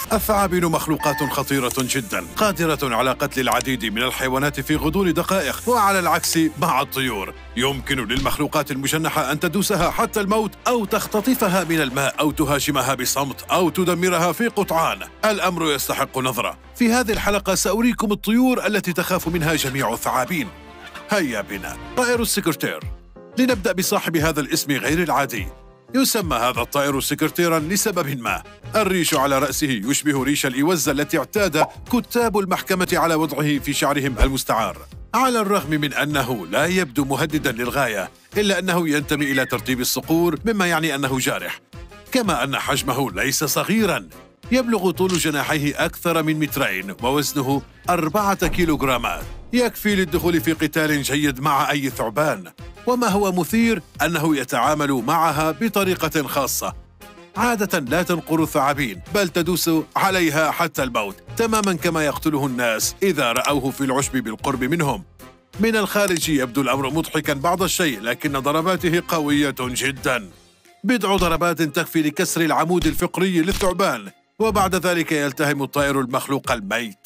الثعابين مخلوقات خطيرة جدا، قادرة على قتل العديد من الحيوانات في غضون دقائق، وعلى العكس مع الطيور يمكن للمخلوقات المجنحة أن تدوسها حتى الموت أو تختطفها من الماء أو تهاجمها بصمت أو تدمرها في قطعان. الأمر يستحق نظرة. في هذه الحلقة سأريكم الطيور التي تخاف منها جميع الثعابين. هيا بنا. طائر السكرتير. لنبدأ بصاحب هذا الاسم غير العادي. يسمى هذا الطائر سكرتيراً لسبب ما. الريش على رأسه يشبه ريش الإوزة التي اعتاد كتاب المحكمة على وضعه في شعرهم المستعار. على الرغم من أنه لا يبدو مهدداً للغاية، إلا أنه ينتمي إلى ترتيب الصقور، مما يعني أنه جارح. كما أن حجمه ليس صغيراً، يبلغ طول جناحيه أكثر من 2 متر ووزنه 4 كيلوغرامات. يكفي للدخول في قتال جيد مع أي ثعبان. وما هو مثير أنه يتعامل معها بطريقة خاصة. عادة لا تنقر الثعابين، بل تدوس عليها حتى الموت، تماما كما يقتله الناس إذا رأوه في العشب بالقرب منهم. من الخارج يبدو الأمر مضحكا بعض الشيء، لكن ضرباته قوية جدا. بضع ضربات تكفي لكسر العمود الفقري للثعبان، وبعد ذلك يلتهم الطائر المخلوق الميت.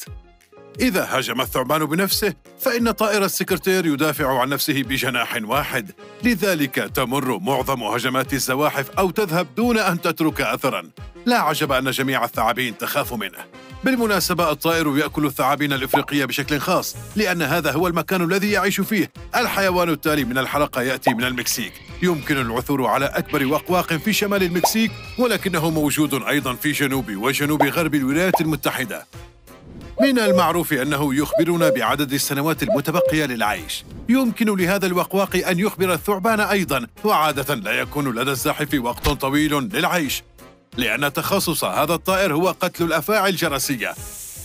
إذا هاجم الثعبان بنفسه، فإن طائر السكرتير يدافع عن نفسه بجناح واحد، لذلك تمر معظم هجمات الزواحف أو تذهب دون أن تترك أثراً. لا عجب أن جميع الثعابين تخاف منه. بالمناسبة الطائر يأكل الثعابين الإفريقية بشكل خاص، لأن هذا هو المكان الذي يعيش فيه. الحيوان التالي من الحلقة يأتي من المكسيك. يمكن العثور على أكبر وقواق في شمال المكسيك، ولكنه موجود أيضاً في جنوب وجنوب غرب الولايات المتحدة. من المعروف أنه يخبرنا بعدد السنوات المتبقية للعيش. يمكن لهذا الوقواق أن يخبر الثعبان أيضاً، وعادة لا يكون لدى الزاحف وقت طويل للعيش، لأن تخصص هذا الطائر هو قتل الأفاعي الجرسية.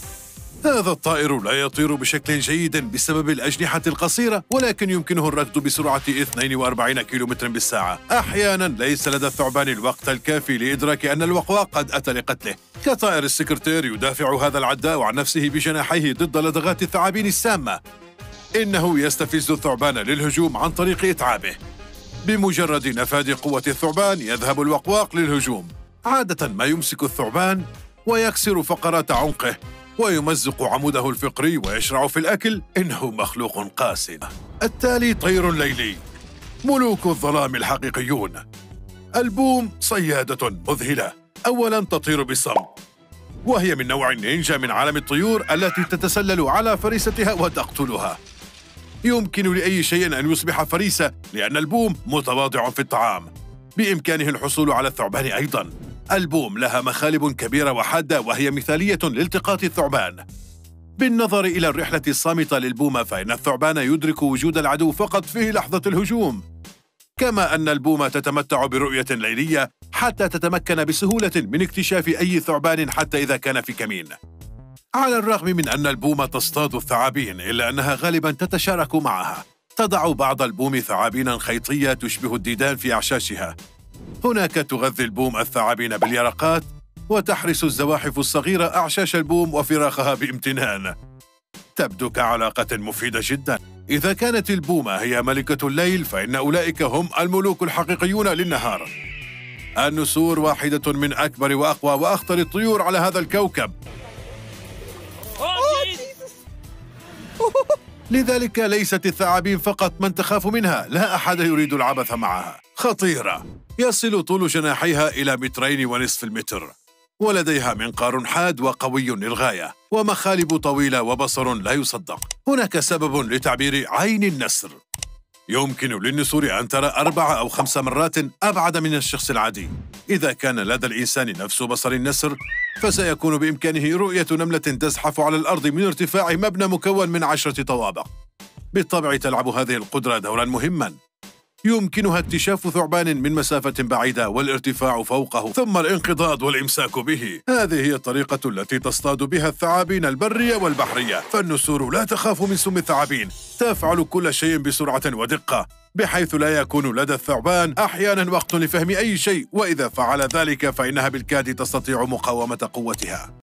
هذا الطائر لا يطير بشكل جيد بسبب الأجنحة القصيرة، ولكن يمكنه الركض بسرعة 42 كيلومتر بالساعة. أحياناً ليس لدى الثعبان الوقت الكافي لإدراك أن الوقواق قد أتى لقتله. كطائر السكرتير يدافع هذا العداء عن نفسه بجناحيه ضد لدغات الثعابين السامة. إنه يستفز الثعبان للهجوم عن طريق إتعابه. بمجرد نفاذ قوة الثعبان يذهب الوقواق للهجوم. عادة ما يمسك الثعبان ويكسر فقرات عنقه ويمزق عموده الفقري ويشرع في الأكل. إنه مخلوق قاسي. التالي طير ليلي. ملوك الظلام الحقيقيون. البوم صيادة مذهلة. أولاً تطير بالصمت، وهي من نوع النينجا من عالم الطيور التي تتسلل على فريستها وتقتلها. يمكن لأي شيء أن يصبح فريسة، لأن البوم متواضع في الطعام. بإمكانه الحصول على الثعبان أيضاً. البوم لها مخالب كبيرة وحادة، وهي مثالية لالتقاط الثعبان. بالنظر إلى الرحلة الصامتة للبومة، فإن الثعبان يدرك وجود العدو فقط في لحظة الهجوم. كما أن البومة تتمتع برؤية ليلية حتى تتمكن بسهولة من اكتشاف أي ثعبان حتى إذا كان في كمين. على الرغم من أن البومة تصطاد الثعابين، إلا أنها غالباً تتشارك معها. تضع بعض البوم ثعابين خيطية تشبه الديدان في أعشاشها. هناك تغذي البوم الثعابين باليرقات، وتحرس الزواحف الصغيرة أعشاش البوم وفراخها بامتنان. تبدو كعلاقة مفيدة جداً. إذا كانت البومة هي ملكة الليل، فإن أولئك هم الملوك الحقيقيون للنهار. النسور واحدة من أكبر وأقوى وأخطر الطيور على هذا الكوكب. لذلك ليست الثعابين فقط من تخاف منها، لا أحد يريد العبث معها. خطيرة. يصل طول جناحيها إلى 2.5 متر، ولديها منقار حاد وقوي للغاية، ومخالب طويلة وبصر لا يصدق. هناك سبب لتعبير عين النسر. يمكن للنسور أن ترى 4 أو 5 مرات أبعد من الشخص العادي. إذا كان لدى الإنسان نفس بصر النسر، فسيكون بإمكانه رؤية نملة تزحف على الأرض من ارتفاع مبنى مكون من 10 طوابق. بالطبع تلعب هذه القدرة دوراً مهماً. يمكنها اكتشاف ثعبان من مسافة بعيدة والارتفاع فوقه، ثم الانقضاض والإمساك به. هذه هي الطريقة التي تصطاد بها الثعابين البرية والبحرية. فالنسور لا تخاف من سم الثعابين، تفعل كل شيء بسرعة ودقة، بحيث لا يكون لدى الثعبان أحياناً وقت لفهم أي شيء، وإذا فعل ذلك فإنها بالكاد تستطيع مقاومة قوتها.